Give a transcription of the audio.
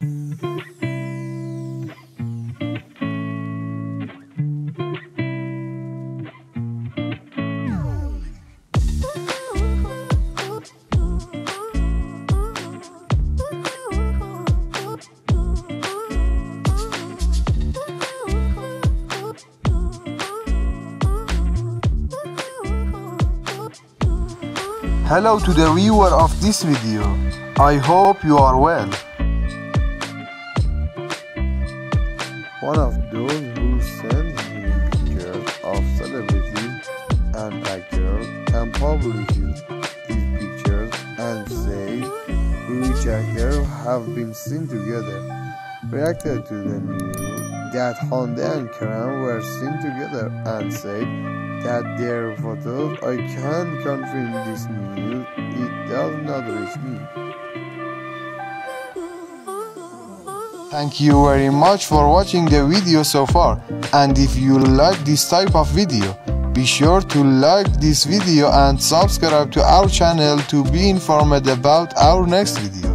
Hello to the viewer of this video. I hope you are well. One of those who send me pictures of celebrities and actors and publishes these pictures and says which actors have been seen together, reacted to the news that Hande and Kerem were seen together and said that their photos. I can't confirm this news, it does not reach me. Thank you very much for watching the video so far, and if you like this type of video, be sure to like this video and subscribe to our channel to be informed about our next video.